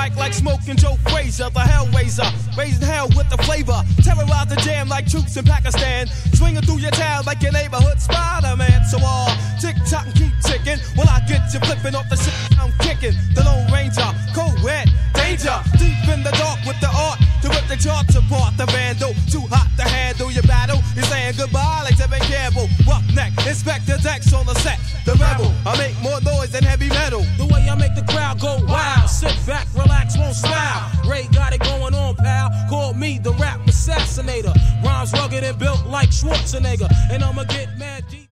mic like smoking Joe Frazier, the Hellraiser, raising hell with the flavor. Terrorize the jam like troops in Pakistan. Swinging through your town like your neighborhood Spider-Man. So tick tock and keep ticking. Will I get you flipping off the shit I'm kicking? The Lone Ranger, cold red, danger. Deep in the dark with the art to rip the charts apart. The vandal, too hot to handle your battle. You're saying goodbye like Tevin Campbell. Roughneck, Inspector Dex on the set. The rebel, I make more noise than heavy metal. The way I make the crowd go wild. Sit back, relax, won't smile. Ray got it going on, pal. Call me the rap assassinator. Rhymes rugged and built like Schwarzenegger. And I'ma get mad deep.